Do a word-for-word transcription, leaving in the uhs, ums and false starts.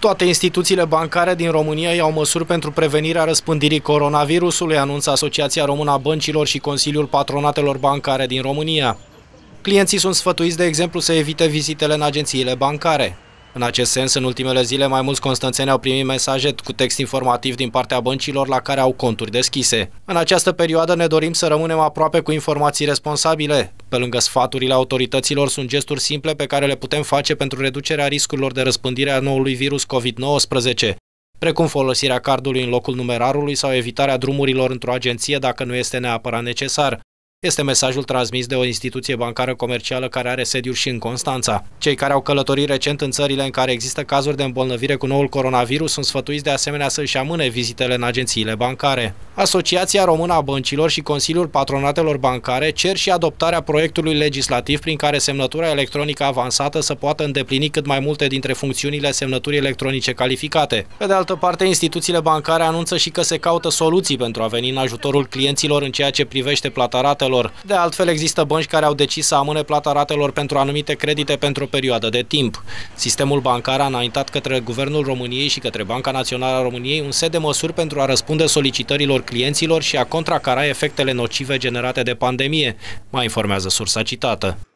Toate instituțiile bancare din România iau măsuri pentru prevenirea răspândirii coronavirusului, anunță Asociația Română a Băncilor și Consiliul Patronatelor Bancare din România. Clienții sunt sfătuiți, de exemplu, să evite vizitele în agențiile bancare. În acest sens, în ultimele zile, mai mulți constanțeni au primit mesaje cu text informativ din partea băncilor la care au conturi deschise. În această perioadă ne dorim să rămânem aproape cu informații responsabile. Pe lângă sfaturile autorităților, sunt gesturi simple pe care le putem face pentru reducerea riscurilor de răspândire a noului virus COVID nouăsprezece, precum folosirea cardului în locul numerarului sau evitarea drumurilor într-o agenție dacă nu este neapărat necesar. Este mesajul transmis de o instituție bancară comercială care are sediul și în Constanța. Cei care au călătorit recent în țările în care există cazuri de îmbolnăvire cu noul coronavirus sunt sfătuiți de asemenea să își amâne vizitele în agențiile bancare. Asociația Română a Băncilor și Consiliul Patronatelor Bancare cer și adoptarea proiectului legislativ prin care semnătura electronică avansată să poată îndeplini cât mai multe dintre funcțiunile semnăturii electronice calificate. Pe de altă parte, instituțiile bancare anunță și că se caută soluții pentru a veni în ajutorul clienților în ceea ce privește plata ratelor. De altfel, există bănci care au decis să amâne plata ratelor pentru anumite credite pentru o perioadă de timp. Sistemul bancar a înaintat către Guvernul României și către Banca Națională a României un set de măsuri pentru a răspunde solicitărilor clienților și a contracara efectele nocive generate de pandemie, mai informează sursa citată.